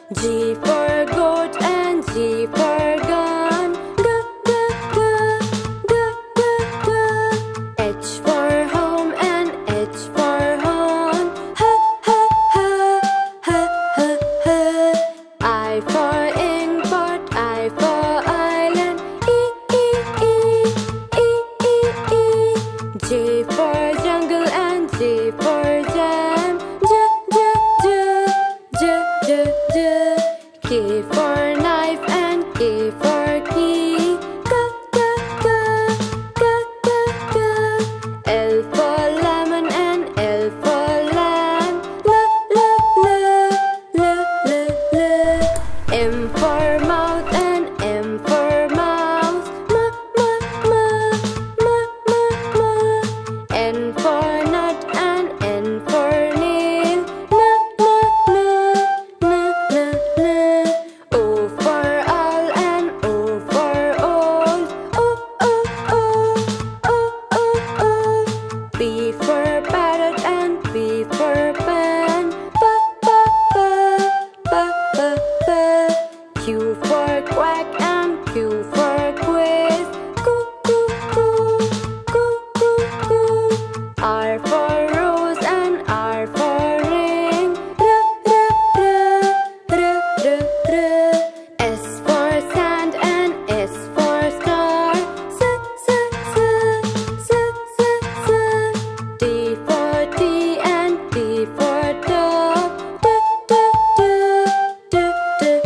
G for goat and G for gun. G, g, g, g, g, g. H for home and H for horn. H, h, h, h, h, h. I for import, I for island. E, e, e, e, e, e. J for jungle and J for jam. J, j, j, j, j, j. K for knife and K for key. K, k, k, k, k, k. L for lemon and L for lamb. L, l, l, l, l, l. M for mouth and M for mouse. M, m, m, m, m, m. N for nut and N for nail. N, n, n, n, n, n. O for owl and O for old. O, o, o, o, o, o. P for parrot and P for pen. P, p, p, p, p, p. Q for quack and Q for quiz. Q, q, q, q, q, q. R for rose and R for ring. R, r, r, r, r, r. S for sand and S for star. S, s, s, s, s, s. T for tea and T for dog. D, d, d, d, d,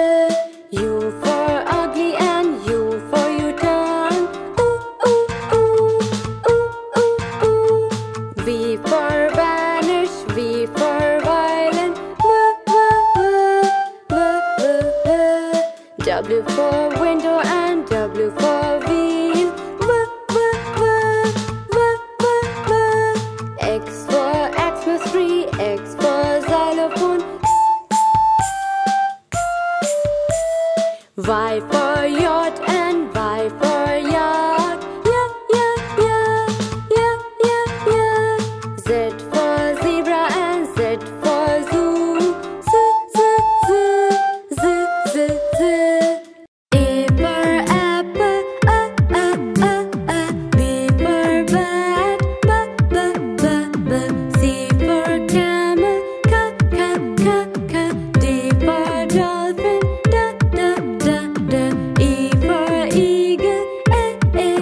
d. U for ugly and U for U-turn. Ooh, ooh, ooh, ooh, ooh, ooh. V for vanish, V for violin. V, v, v, v, v, v. W for window and W for wheel. V, v, v, v, v, v. X for Xmas tree, X for xylophone. Y for yacht and Y for yacht. Yeah, yeah, yeah, yeah, yeah, yeah. Z for zebra and Z for zoo. Z, z, z, z, z, z. A for apple, a, a, a, a. B for bat, b, b, b, b. C for camel, c, c, c, c. D for dolphin, da, da, da, da. E for eagle, e, e,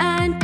and